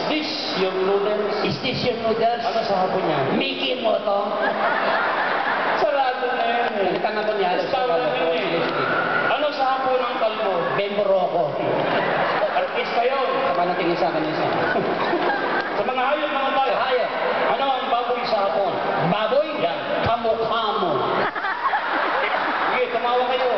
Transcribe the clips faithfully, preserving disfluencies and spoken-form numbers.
this your noodles? Is this your noodles? Ano sa hapon niya? Mickey mo to? Sarado na yun eh. Tangan ko niya. Sarado na yun eh. Ano sa hapon ng kalbo? Bembro ko. Artista yun. Sama na tingin sa akin isa. Sa mga hayop, mga tayo. Hayop. Ano ang baboy sa hapon? Baboy? Yan. Kamukha mo. Sige, tumawa kayo.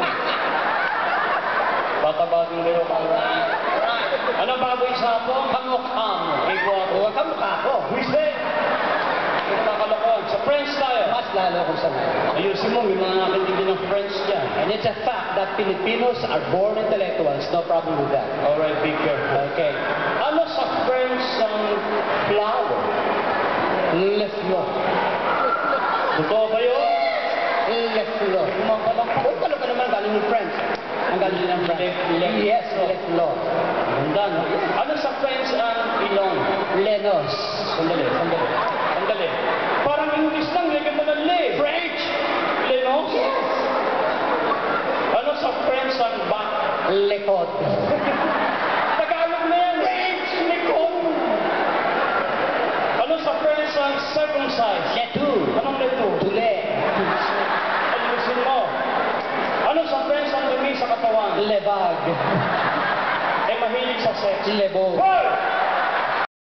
Batabagin kayo. Ano baboy sa hapon? Kamukha mo. Ego ako. Huwag kamukha ko. Wiste! Ito kakalokohan. Sa French tayo. Mas lalo kong sanay. Ayusin mo, may mga nakatindi ng French dyan. And it's a fact that Filipinos are born intellectuals. No problem with that. Alright, be careful. Okay. Ano sa French ang flower? Le fleur. Totoo ba yun? Le fleur. Kumakalang Kung kalo ka naman galing ng French. Ang galing ng French. Le- le- Yes, le fleur. Ganda, no? Ano sa French ang ilong? Lenos. Sandali, sandali. Sandali. Parang English lang, lagyan mo ng le. French. Lenos? Yes. Ano sa French ang back? Lekot. Tagalog na yan. French, likod. Ano sa French ang circumcise? Letu. Anong leto? Tule. Ayusin mo. Ano sa French ang dumi sa katawan? Lebag. Eh, mahilig sa sex. Lebo. Hoy!